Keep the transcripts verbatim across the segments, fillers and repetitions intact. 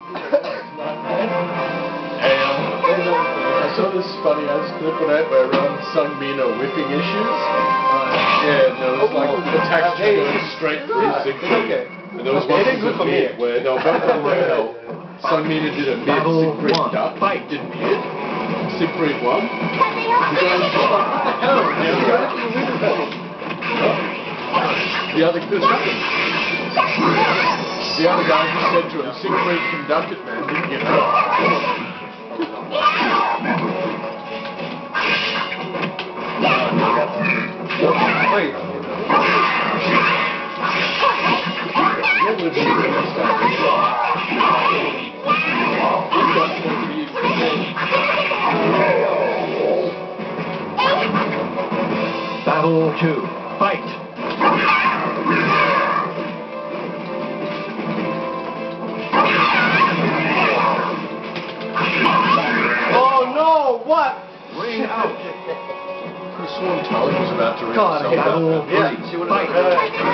Hey, um, I saw this funny ass clip of that where um, Sungmin are whipping issues. Uh, yeah, and there was like the text going straight through Siegfried. And there was one for me where they were both on rail. Sungmin did a mid, Siegfried duck, fight didn't hit. Siegfried won. The guy was just like, what the hell? The other guy, the other guy just said to him, Siegfried can duck it, man, didn't you know? Wait. Battle two. Fight! Oh no! What? Ring out! I sworn Talim was about to ring God, himself battle out. three. She would Fight! have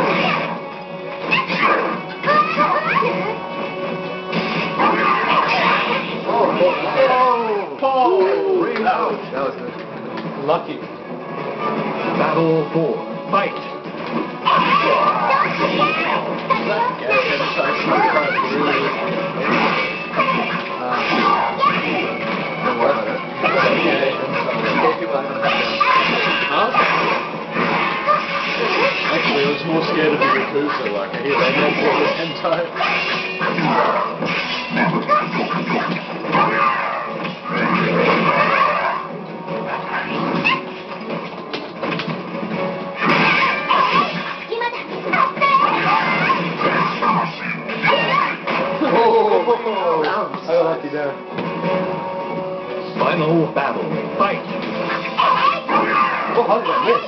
Oh, Paul! Ring out! That was good. Lucky. Battle four. Fight! Actually, I was more scared of the Yakuza, like I hear they make all the hentai. I got lucky there. Final battle. Fight! Oh, how did I miss?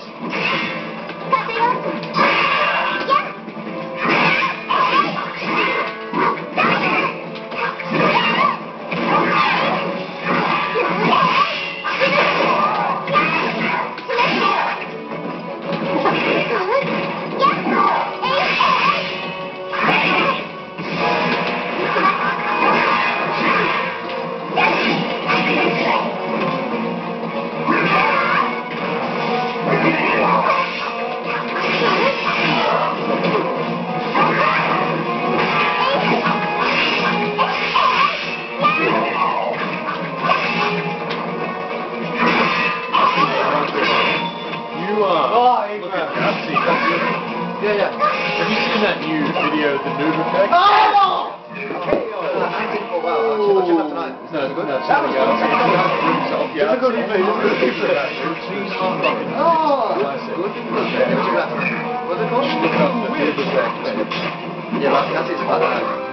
Yeah, yeah. Have you seen that new video, the noob effect? Oh! No, no, it's something else. Yeah, it's a good replay. It's a good replay. Oh! What's it called? Yeah, that's it.